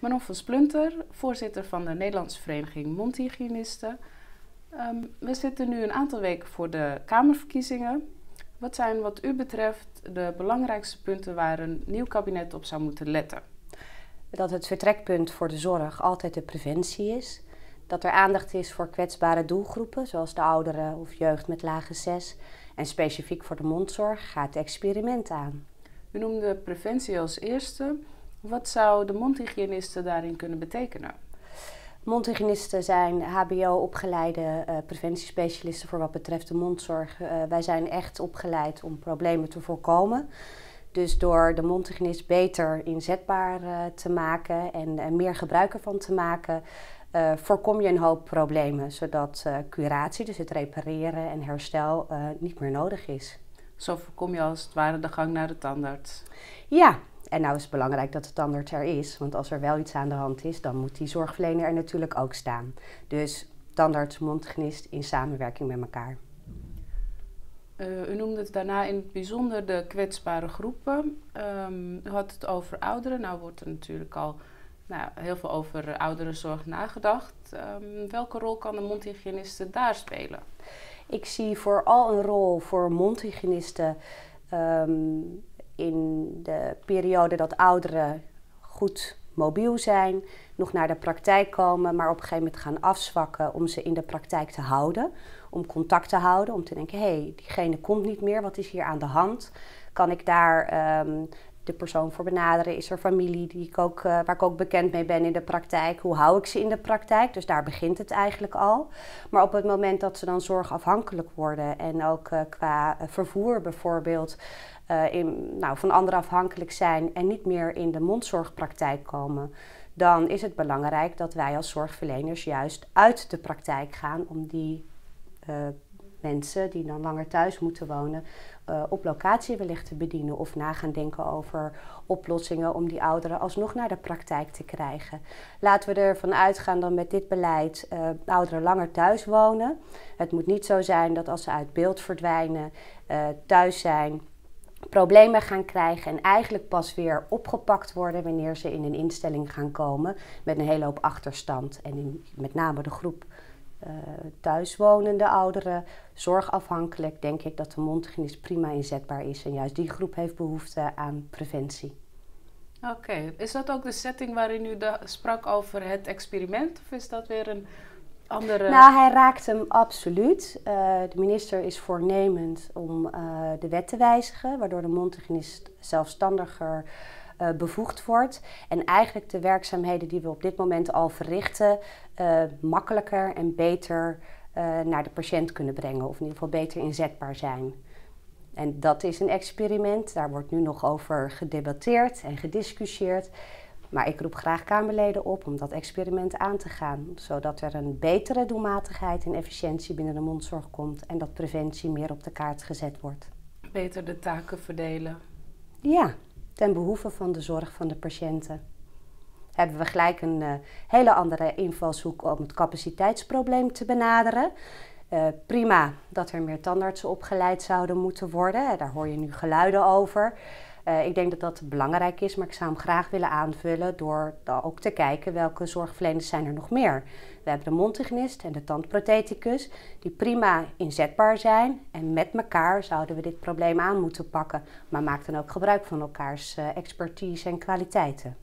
Manon van Splunter, voorzitter van de Nederlandse Vereniging Mondhygiënisten. We zitten nu een aantal weken voor de Kamerverkiezingen. Wat zijn wat u betreft de belangrijkste punten waar een nieuw kabinet op zou moeten letten? Dat het vertrekpunt voor de zorg altijd de preventie is. Dat er aandacht is voor kwetsbare doelgroepen, zoals de ouderen of jeugd met lage 6. En specifiek voor de mondzorg gaat het experiment aan. U noemde preventie als eerste. Wat zou de mondhygiënisten daarin kunnen betekenen? Mondhygiënisten zijn hbo-opgeleide preventiespecialisten voor wat betreft de mondzorg. Wij zijn echt opgeleid om problemen te voorkomen. Dus door de mondhygiënist beter inzetbaar te maken en meer gebruik ervan te maken, voorkom je een hoop problemen, zodat curatie, dus het repareren en herstel, niet meer nodig is. Zo voorkom je als het ware de gang naar de tandarts. Ja, en nou is het belangrijk dat de tandarts er is, want als er wel iets aan de hand is, dan moet die zorgverlener er natuurlijk ook staan. Dus tandarts, mondhygiënist in samenwerking met elkaar. U noemde het daarna in het bijzonder de kwetsbare groepen. U had het over ouderen. Nou wordt er natuurlijk al heel veel over ouderenzorg nagedacht. Welke rol kan de mondhygiëniste daar spelen? Ik zie vooral een rol voor mondhygiënisten in de periode dat ouderen goed mobiel zijn, nog naar de praktijk komen, maar op een gegeven moment gaan afzwakken om ze in de praktijk te houden. Om contact te houden, om te denken, hé, diegene komt niet meer, wat is hier aan de hand? Kan ik daar de persoon voor benaderen? Is er familie waar ik ook bekend mee ben in de praktijk? Hoe hou ik ze in de praktijk? Dus daar begint het eigenlijk al. Maar op het moment dat ze dan zorgafhankelijk worden en ook qua vervoer bijvoorbeeld van anderen afhankelijk zijn en niet meer in de mondzorgpraktijk komen, dan is het belangrijk dat wij als zorgverleners juist uit de praktijk gaan om die mensen die dan langer thuis moeten wonen op locatie wellicht te bedienen of na gaan denken over oplossingen om die ouderen alsnog naar de praktijk te krijgen. Laten we ervan uitgaan dat met dit beleid ouderen langer thuis wonen. Het moet niet zo zijn dat als ze uit beeld verdwijnen, thuis zijn, problemen gaan krijgen en eigenlijk pas weer opgepakt worden wanneer ze in een instelling gaan komen met een hele hoop achterstand. En met name de groep thuiswonende ouderen, zorgafhankelijk, denk ik dat de mondhygiënist prima inzetbaar is. En juist die groep heeft behoefte aan preventie. Oké, is dat ook de setting waarin u sprak over het experiment? Of is dat weer een andere? Nou, hij raakt hem absoluut. De minister is voornemend om de wet te wijzigen, waardoor de mondhygiënist zelfstandiger bevoegd wordt. En eigenlijk de werkzaamheden die we op dit moment al verrichten, makkelijker en beter naar de patiënt kunnen brengen. Of in ieder geval beter inzetbaar zijn. En dat is een experiment. Daar wordt nu nog over gedebatteerd en gediscussieerd. Maar ik roep graag Kamerleden op om dat experiment aan te gaan. Zodat er een betere doelmatigheid en efficiëntie binnen de mondzorg komt. En dat preventie meer op de kaart gezet wordt. Beter de taken verdelen. Ja, ten behoeve van de zorg van de patiënten. Hebben we gelijk een hele andere invalshoek om het capaciteitsprobleem te benaderen. Prima dat er meer tandartsen opgeleid zouden moeten worden. Daar hoor je nu geluiden over. Ik denk dat dat belangrijk is, maar ik zou hem graag willen aanvullen door ook te kijken welke zorgverleners zijn er nog meer. We hebben de mondhygiënist en de tandprotheticus die prima inzetbaar zijn en met elkaar zouden we dit probleem aan moeten pakken. Maar maak dan ook gebruik van elkaars expertise en kwaliteiten.